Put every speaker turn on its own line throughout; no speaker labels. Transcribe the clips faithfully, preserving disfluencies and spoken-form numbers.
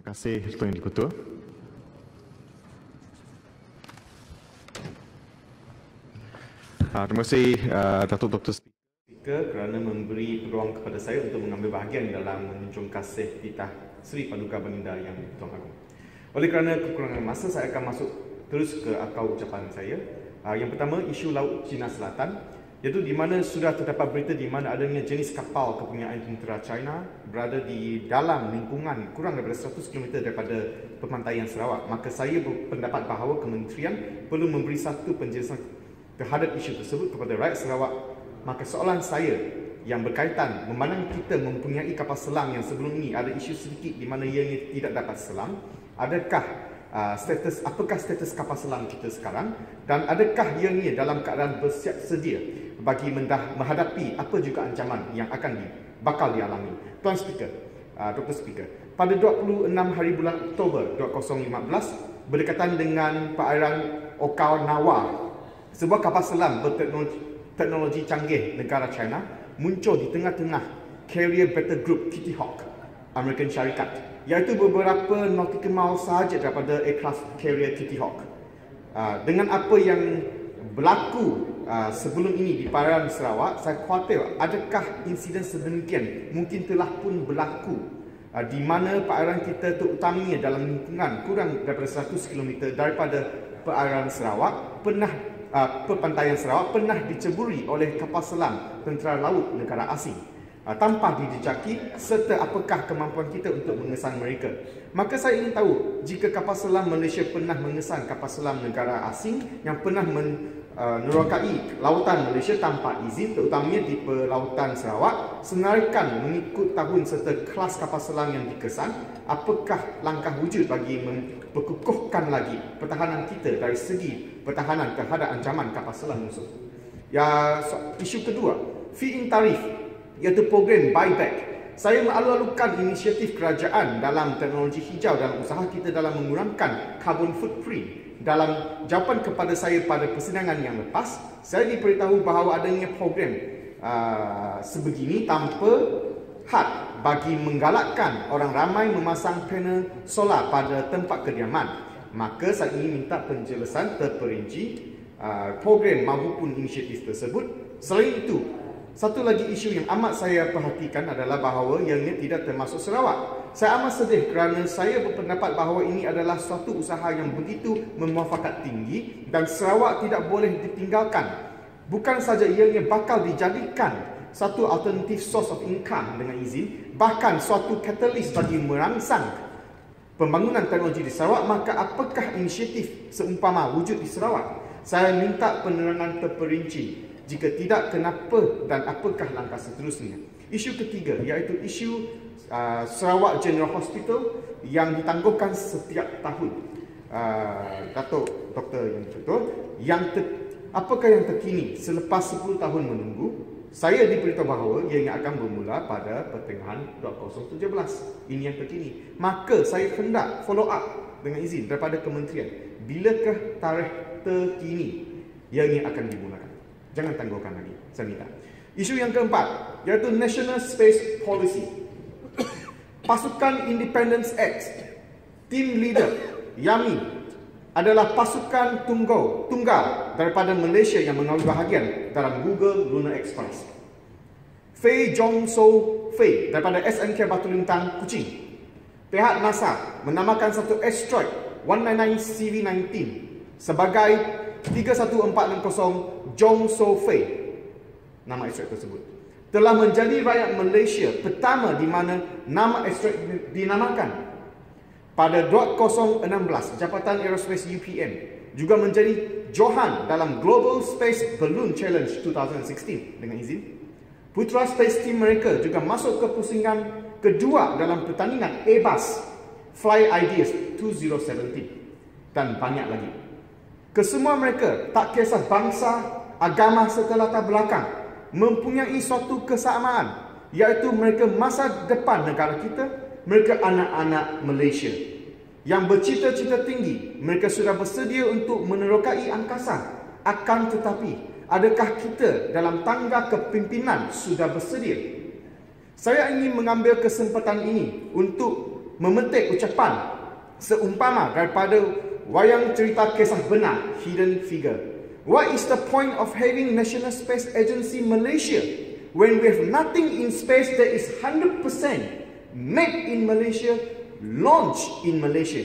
kasih Tuan Yang Di-Ketua. Uh, terima kasih uh, Datuk Doktor Speaker kerana memberi peluang kepada saya untuk mengambil bahagian dalam menjunjung kasih titah Seri Paduka Baginda Yang Tuan Agong. Oleh kerana kekurangan masa, saya akan masuk terus ke akar ucapan saya. Uh, yang pertama, isu Laut Cina Selatan, iaitu di mana sudah terdapat berita di mana adanya jenis kapal kepunyaan tentera China berada di dalam lingkungan kurang daripada seratus kilometer daripada pemantaian Sarawak. Maka saya berpendapat bahawa kementerian perlu memberi satu penjelasan terhadap isu tersebut kepada rakyat Sarawak. Maka soalan saya yang berkaitan, memandang kita mempunyai kapal selam yang sebelum ini ada isu sedikit di mana ianya tidak dapat selam, adakah Uh, status apakah status kapal selam kita sekarang, dan adakah ianya dalam keadaan bersiap sedia bagi mendah, menghadapi apa juga ancaman yang akan di, bakal dialami. Tuan Speaker, uh, Doktor Speaker, pada dua puluh enam hari bulan Oktober dua ribu lima belas, berdekatan dengan perairan Okinawa, sebuah kapal selam berteknologi teknologi canggih negara China muncul di tengah-tengah carrier battle group Kitty Hawk American Syarikat, iaitu beberapa nautical mile sahaja daripada aircraft carrier Kitty Hawk. Uh, dengan apa yang berlaku uh, sebelum ini di perairan Sarawak, saya khawatir adakah insiden sedemikian mungkin telah pun berlaku uh, di mana perairan kita terutamanya dalam lingkungan kurang daripada seratus kilometer daripada perairan Sarawak pernah uh, perpantaian Sarawak pernah diceburi oleh kapal selam tentera laut negara asing tanpa dijejaki, serta apakah kemampuan kita untuk mengesan mereka. Maka saya ingin tahu, jika kapal selam Malaysia pernah mengesan kapal selam negara asing yang pernah menerokai lautan Malaysia tanpa izin, terutamanya di pelautan Sarawak, senaraikan mengikut tahun serta kelas kapal selam yang dikesan, apakah langkah wujud bagi memperkukuhkan lagi pertahanan kita dari segi pertahanan terhadap ancaman kapal selam musuh. Ya, so, isu kedua, fee-in tarif, iaitu program buyback. Saya mengalu-alukan inisiatif kerajaan dalam teknologi hijau dalam usaha kita dalam mengurangkan carbon footprint. Dalam jawapan kepada saya pada persidangan yang lepas, saya diberitahu bahawa adanya program uh, sebegini tanpa had bagi menggalakkan orang ramai memasang panel solar pada tempat kediaman. Maka saya ingin minta penjelasan terperinci uh, program maupun inisiatif tersebut. Selain itu, satu lagi isu yang amat saya perhatikan adalah bahawa ianya tidak termasuk Sarawak. Saya amat sedih kerana saya berpendapat bahawa ini adalah suatu usaha yang begitu bermuafakat tinggi dan Sarawak tidak boleh ditinggalkan. Bukan saja ianya bakal dijadikan satu alternatif source of income dengan izin, bahkan suatu katalis bagi merangsang pembangunan teknologi di Sarawak, maka apakah inisiatif seumpama wujud di Sarawak? Saya minta penerangan terperinci. Jika tidak, kenapa dan apakah langkah seterusnya? Isu ketiga iaitu isu uh, Sarawak General Hospital yang ditangguhkan setiap tahun. Uh, Datuk Doktor Yang Di-Ketua, yang ter, apakah yang terkini selepas sepuluh tahun menunggu? Saya diberitahu bahawa ianya akan bermula pada pertengahan dua ribu tujuh belas. Ini yang terkini. Maka saya hendak follow up dengan izin daripada kementerian. Bilakah tarikh terkini ianya akan dimulakan? Jangan tangguhkan lagi, saya minta. Isu yang keempat, iaitu National Space Policy. Pasukan Independence Act, Team Leader Yami adalah pasukan tunggal, tunggal daripada Malaysia yang mengambil bahagian dalam Google Lunar Express. Fei Jong So Fei daripada S N K Batu Lintang, Kuching. Pihak NASA menamakan satu asteroid one nine nine C V sembilan belas sebagai tiga satu empat enam kosong Jong So Fei. Nama asteroid tersebut telah menjadi rakyat Malaysia pertama di mana nama asteroid dinamakan. Pada dua ribu enam belas, Jabatan Aerospace U P M juga menjadi johan dalam Global Space Balloon Challenge dua ribu enam belas dengan izin. Putra Space Team mereka juga masuk ke pusingan kedua dalam pertandingan Airbus Fly Ideas dua ribu tujuh belas dan banyak lagi. Kesemua mereka, tak kisah bangsa, agama serta latar belakang, mempunyai suatu kesamaan, iaitu mereka masa depan negara kita, mereka anak-anak Malaysia yang bercita-cita tinggi. Mereka sudah bersedia untuk menerokai angkasa. Akan tetapi, adakah kita dalam tangga kepimpinan sudah bersedia? Saya ingin mengambil kesempatan ini untuk memetik ucapan seumpama daripada wayang cerita kisah benar, Hidden Figure. What is the point of having National Space Agency Malaysia when we have nothing in space that is one hundred percent made in Malaysia, launched in Malaysia?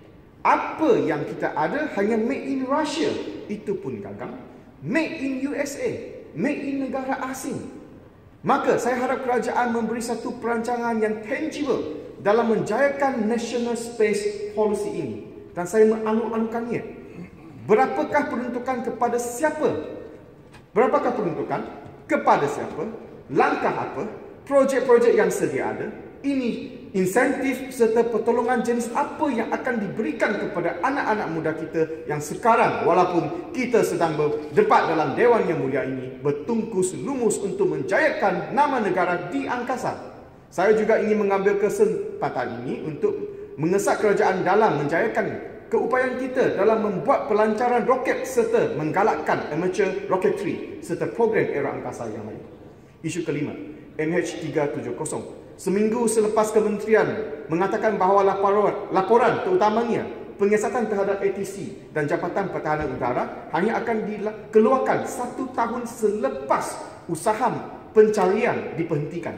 Apa yang kita ada hanya made in Russia, itu pun gagal. Made in U S A, made in negara asing. Maka saya harap kerajaan memberi satu perancangan yang tangible dalam menjayakan National Space Policy ini. Dan saya mengalu-alukannya. Berapakah peruntukan kepada siapa? Berapakah peruntukan kepada siapa? Langkah apa? Projek-projek yang sedia ada? Ini insentif serta pertolongan jenis apa yang akan diberikan kepada anak-anak muda kita yang sekarang, walaupun kita sedang berdebat dalam Dewan Yang Mulia ini, bertungkus lumus untuk menjayakan nama negara di angkasa. Saya juga ingin mengambil kesempatan ini untuk mengesak kerajaan dalam menjayakan keupayaan kita dalam membuat pelancaran roket serta menggalakkan amateur rocketry serta program era angkasa yang lain. Isu kelima, M H tiga tujuh kosong. Seminggu selepas kementerian mengatakan bahawa laporan, laporan terutamanya penyiasatan terhadap A T C dan Jabatan Pertahanan Udara hanya akan dikeluarkan satu tahun selepas usaha pencarian diperhentikan.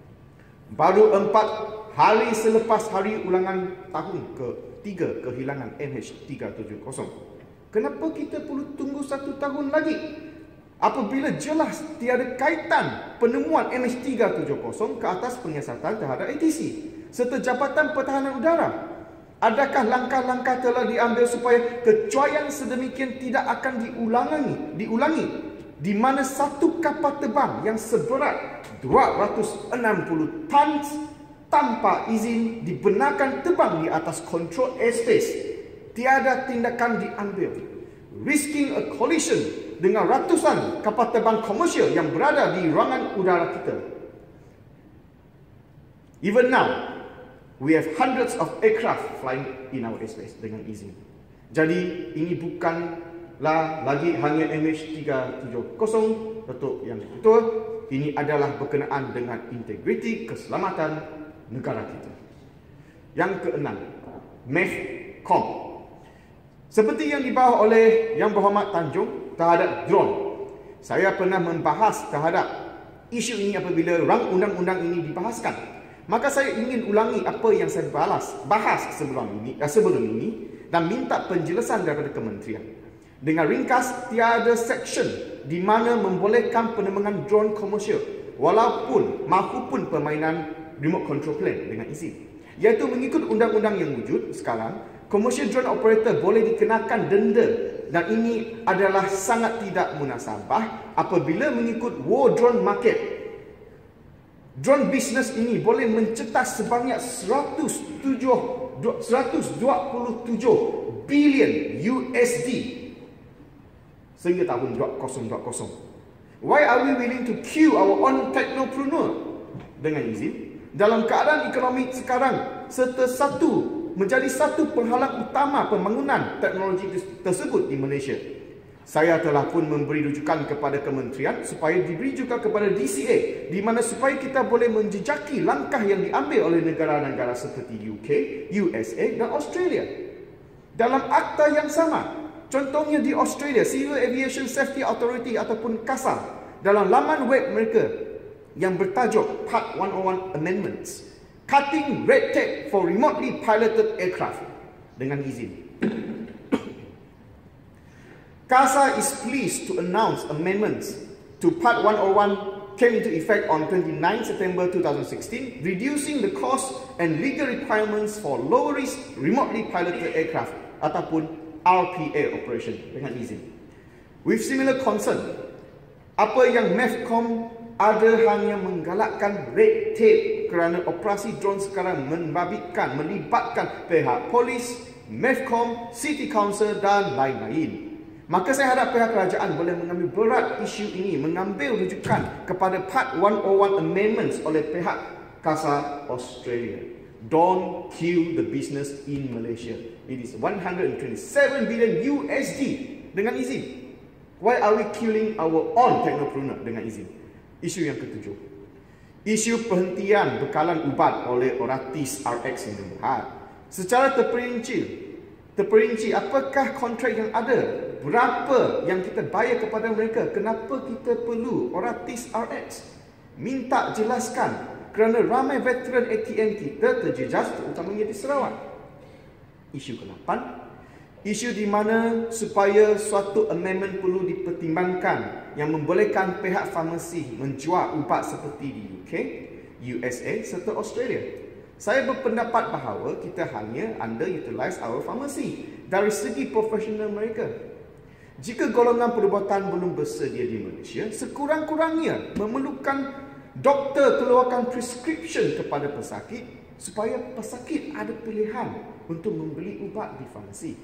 Baru empat hari selepas hari ulangan tahun ketiga kehilangan M H tiga tujuh kosong. Kenapa kita perlu tunggu satu tahun lagi? Apabila jelas tiada kaitan penemuan M H tiga tujuh kosong ke atas penyiasatan terhadap A T C serta Jabatan Pertahanan Udara. Adakah langkah-langkah telah diambil supaya kecuaian sedemikian tidak akan diulangi, diulangi di mana satu kapal terbang yang seberat dua ratus enam puluh tons tanpa izin dibenarkan terbang di atas control airspace, tiada tindakan diambil, risking a collision dengan ratusan kapal terbang komersial yang berada di ruangan udara kita. Even now, we have hundreds of aircraft flying in our airspace dengan izin. Jadi, ini bukanlah lagi hanya M H tiga tujuh kosong, Datuk Yang Ketua. Ini adalah berkenaan dengan integriti keselamatan negara kita. Yang keenam, MEFCOM. Seperti yang dibawa oleh Yang Berhormat Tanjung terhadap drone. Saya pernah membahas terhadap isu ini apabila rang undang-undang ini dibahaskan. Maka saya ingin ulangi apa yang saya balas, bahas sebelum ini, sebelum ini dan minta penjelasan daripada kementerian. Dengan ringkas, tiada section di mana membolehkan penerbangan drone komersial walaupun mahupun permainan remote control plane dengan izin. Iaitu mengikut undang-undang yang wujud sekarang, commercial drone operator boleh dikenakan denda dan ini adalah sangat tidak munasabah apabila mengikut World Drone Market. Drone business ini boleh mencetas sebanyak seratus dua puluh tujuh bilion U S D sehingga tahun dua ribu dua puluh. Why are we willing to kill our own technopreneur dengan izin dalam keadaan ekonomi sekarang serta satu menjadi satu penghalang utama pembangunan teknologi tersebut di Malaysia? Saya telah pun memberi rujukan kepada kementerian supaya diberi juga kepada D C A di mana supaya kita boleh menjejaki langkah yang diambil oleh negara-negara seperti U K, U S A dan Australia. Dalam akta yang sama, contohnya di Australia, Civil Aviation Safety Authority ataupun CASA, dalam laman web mereka yang bertajuk Part one oh one Amendments, Cutting Red Tape for Remotely Piloted Aircraft dengan izin. CASA is pleased to announce amendments to Part one oh one came into effect on twenty-ninth September two thousand sixteen, reducing the cost and legal requirements for low-risk remotely piloted aircraft ataupun R P A operation dengan izin. With similar concern, apa yang MEFCOM ada hanya menggalakkan red tape kerana operasi drone sekarang membabitkan, melibatkan pihak polis, MEFCOM, City Council dan lain-lain. Maka saya harap pihak kerajaan boleh mengambil berat isu ini, mengambil rujukan kepada Part one oh one Amendments oleh pihak CASA Australia. Don't kill the business in Malaysia. It is one hundred twenty-seven billion U S D dengan izin. Why are we killing our own technopreneur dengan izin? Isu yang ketujuh. Isu perhentian bekalan ubat oleh Oratis R X yang Berhad. Secara terperinci, terperinci apakah kontrak yang ada? Berapa yang kita bayar kepada mereka? Kenapa kita perlu Oratis R X? Minta jelaskan kerana ramai veteran A T M kita terjejas terutamanya di Sarawak. Isu ke-lapan, isu di mana supaya suatu amendment perlu dipertimbangkan yang membolehkan pihak farmasi menjual ubat seperti di U K, U S A serta Australia. Saya berpendapat bahawa kita hanya underutilize our pharmacy dari segi profesional mereka. Jika golongan perubatan belum bersedia di Malaysia, sekurang-kurangnya memerlukan doktor keluarkan prescription kepada pesakit supaya pesakit ada pilihan untuk membeli ubat di farmasi.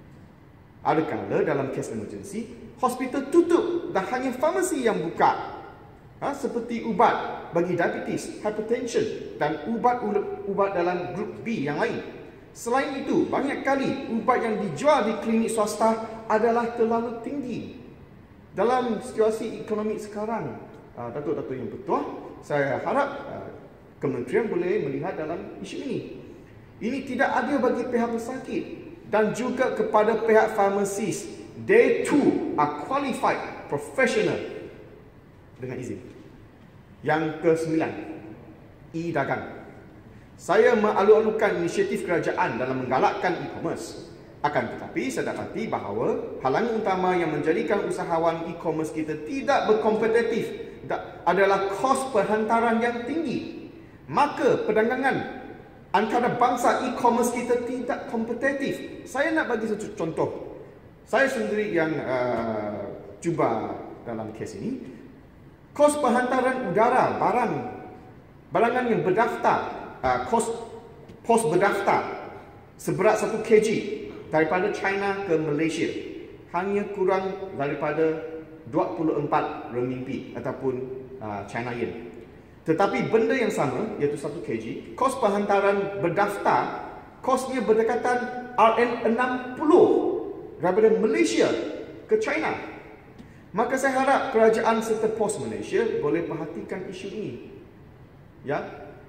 Adakala dalam kes emergency, hospital tutup dan hanya farmasi yang buka. Ha, seperti ubat bagi diabetes, hypertension dan ubat-ubat dalam grup B yang lain. Selain itu, banyak kali ubat yang dijual di klinik swasta adalah terlalu tinggi. Dalam situasi ekonomi sekarang, uh, Datuk-Datuk yang bertuah, saya harap uh, kementerian boleh melihat dalam isu ini. Ini tidak adil bagi pihak pesakit dan juga kepada pihak farmasis. They too are qualified professional. Dengan izin. Yang kesembilan, e-dagang. Saya mengalu-alukan inisiatif kerajaan dalam menggalakkan e-commerce. Akan tetapi saya dapati bahawa halangan utama yang menjadikan usahawan e-commerce kita tidak berkompetitif adalah kos perhantaran yang tinggi. Maka perdagangan antarabangsa e-commerce kita tidak kompetitif. Saya nak bagi satu contoh. Saya sendiri yang uh, cuba dalam kes ini. Kos perhantaran udara barang barangan yang berdaftar, uh, kos pos berdaftar seberat satu kilogram daripada China ke Malaysia hanya kurang daripada dua puluh empat renminbi ataupun uh, China yen. Tetapi benda yang sama, iaitu satu kilogram, kos perhantaran berdaftar kosnya berdekatan R M enam puluh daripada Malaysia ke China. Maka saya harap kerajaan serta Pos Malaysia boleh perhatikan isu ini. Ya.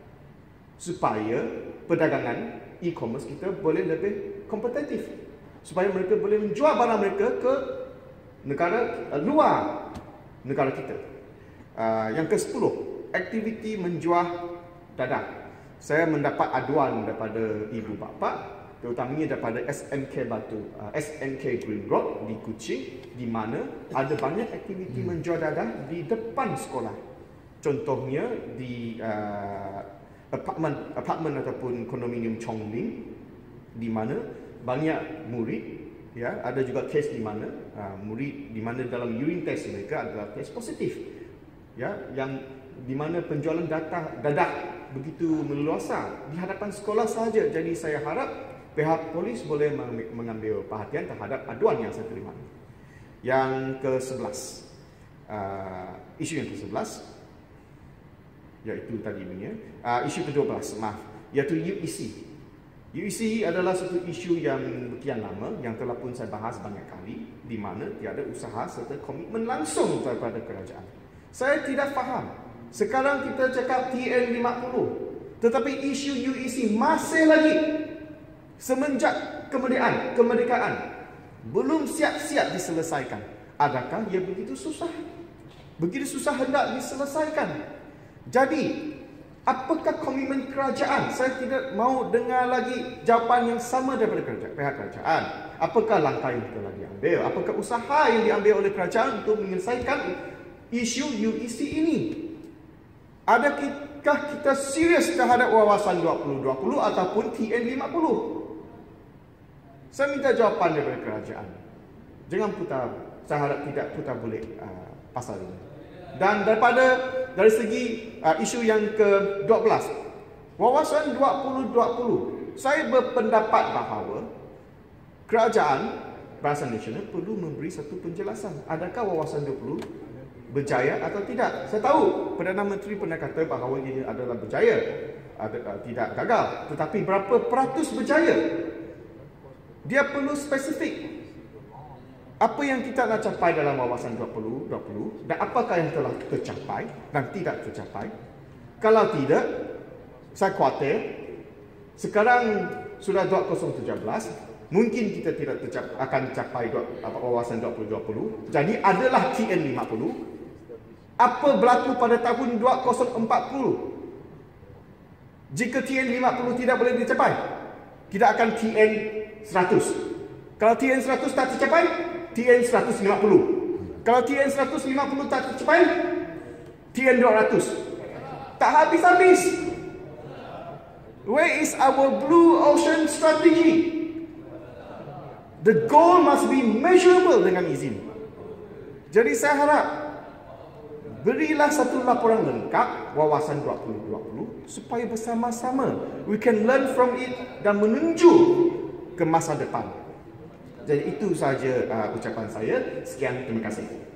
Supaya perdagangan e-commerce kita boleh lebih kompetitif. Supaya mereka boleh menjual barang mereka ke negara uh, luar negara kita. Uh, yang ke sepuluh, aktiviti menjual dadah. Saya mendapat aduan daripada ibu bapa, terutamanya daripada S M K Batu, uh, S M K Green Road di Kuching, di mana ada banyak aktiviti menjual dadah di depan sekolah. Contohnya di uh, apartmen, apartmen ataupun kondominium Chongling, di mana banyak murid, ya, ada juga kes di mana uh, murid di mana dalam urine test mereka adalah test positif, ya, yang di mana penjualan data dadah begitu meluasa di hadapan sekolah sahaja. Jadi saya harap pihak polis boleh mengambil perhatian terhadap aduan yang saya terima. Yang ke sebelas, uh, isu yang ke sebelas, iaitu tadi punya, uh, isu ke dua belas, maaf, iaitu U E C. U E C adalah satu isu yang sekian lama yang telah pun saya bahas banyak kali, di mana tiada usaha serta komitmen langsung daripada kerajaan. Saya tidak faham. Sekarang kita cakap T N lima puluh, tetapi isu U E C masih lagi semenjak kemerdekaan, kemerdekaan belum siap-siap diselesaikan. Adakah ia begitu susah? Begitu susah hendak diselesaikan. Jadi, apakah komitmen kerajaan? Saya tidak mau dengar lagi jawapan yang sama daripada kerajaan, pihak kerajaan. Apakah langkah yang telah diambil? Apakah usaha yang diambil oleh kerajaan untuk menyelesaikan isu U E C ini? Adakah kita serius terhadap wawasan dua puluh dua puluh ataupun T N lima puluh? Saya minta jawapan daripada kerajaan. Jangan putar, saya harap tidak putar balik uh, pasal ini. Dan daripada dari segi uh, isu yang ke dua belas, wawasan dua puluh dua puluh, saya berpendapat bahawa kerajaan Barisan Nasional perlu memberi satu penjelasan. Adakah wawasan dua puluh berjaya atau tidak? Saya tahu Perdana Menteri pernah kata bahawa ia adalah berjaya, ada, uh, tidak gagal. Tetapi berapa peratus berjaya? Dia perlu spesifik. Apa yang kita nak capai dalam wawasan dua puluh dua puluh dan apakah yang telah tercapai dan tidak tercapai. Kalau tidak, saya khawatir sekarang sudah dua ribu tujuh belas, mungkin kita tidak tercap, akan capai wawasan dua ribu dua puluh. Jadi adalah T N lima puluh. Apa berlaku pada tahun dua ribu empat puluh? Jika T N lima puluh tidak boleh dicapai, kita akan T N seratus. Kalau T N seratus tak tercapai, T N seratus lima puluh. Kalau T N seratus lima puluh tak tercapai, T N dua ratus. Tak habis-habis. Where is our blue ocean strategy? The goal must be measurable dengan izin. Jadi saya harap berilah satu laporan lengkap wawasan dua ribu dua puluh supaya bersama-sama we can learn from it dan menuju ke masa depan. Jadi itu sahaja uh, ucapan saya. Sekian, terima kasih.